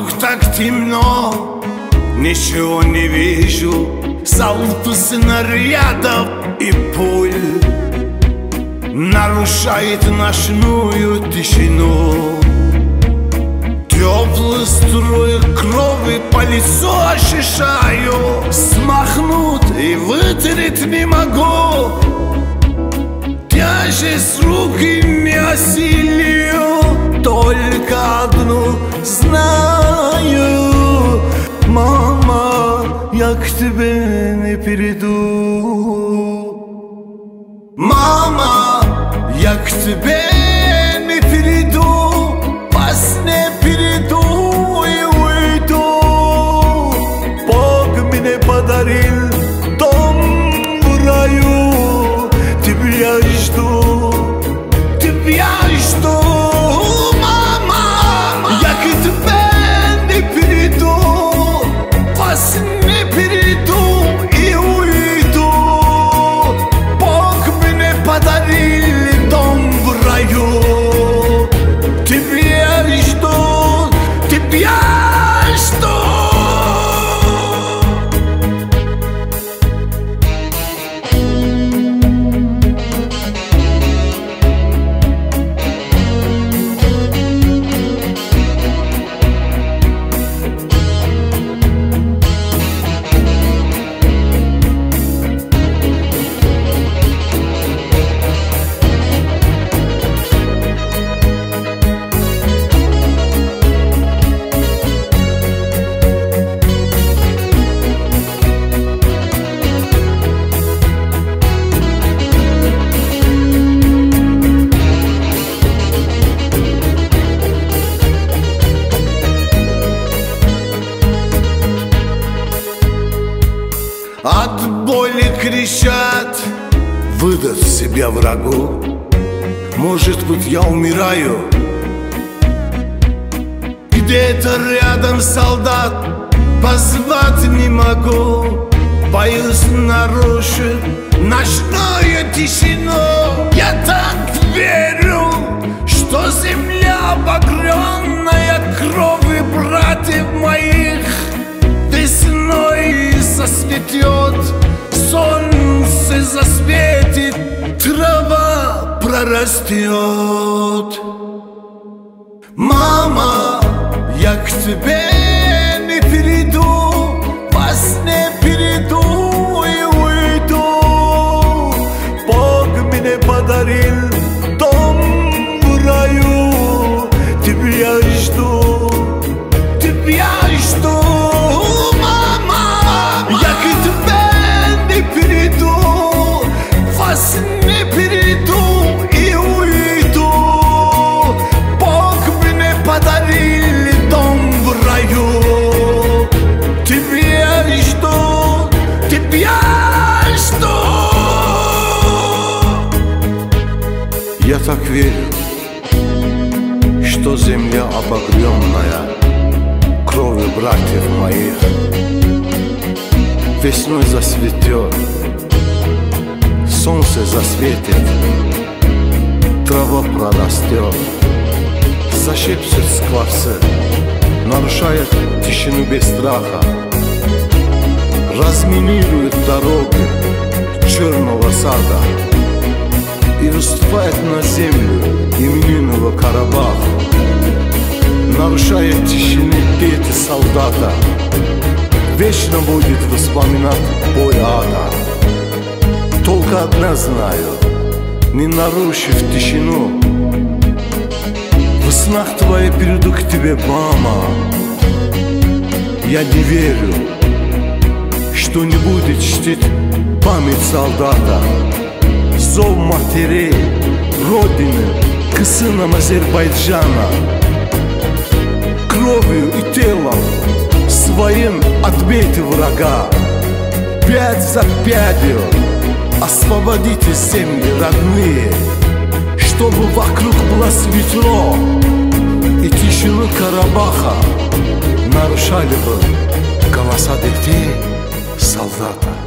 Вокруг так темно, ничего не вижу. Залпы снарядов и пуль нарушает ночную тишину. Теплый струй крови по лицу ощущаю. Смахнуть и вытереть не могу. Тяжесть руки не осилию. Только одну знаю: мама, я к тебе не перейду. Мама, я к тебе не перейду. По сне перейду и уйду. Бог мне подарил дом в раю. Тебя жду, тебя жду. Мама, я к тебе не перейду. По сне перейду и уйду. Бог мне подарил дом в раю. Тебя жду, тебя жду. От боли кричат, выдав себя врагу. Может быть, я умираю. Где-то рядом солдат, позвать не могу. Боюсь нарушить ночную тишину. Я так верю, что земля, обогренная кровью братьев моих, весной засветет, солнце засветит, трава прорастет. Мама, я к тебе не перейду. По сне перейду и уйду. Бог мне подарил дом в раю. Тебя жду, тебя жду. Не перейду и уйду. Бог мне подарил дом в раю. Тебя жду, тебя жду. Я так верю, что земля, обогренная кровью братьев моих, весной засветет, солнце засветит, трава прорастет, зашепчет скворцы, нарушает тишину без страха, разминирует дороги черного сада и выступает на землю именинного Карабаха, нарушает тишины пети солдата, вечно будет вспоминать бой ада. Только одна знаю, не нарушив тишину, в снах твоих приду к тебе, мама. Я не верю, что не будет чтить память солдата, зов матерей, родины к сынам Азербайджана. Кровью и телом своим отбейте врага, пять за пятью освободите земли родные, чтобы вокруг было светло, и тишину Карабаха нарушали бы голоса детей солдата.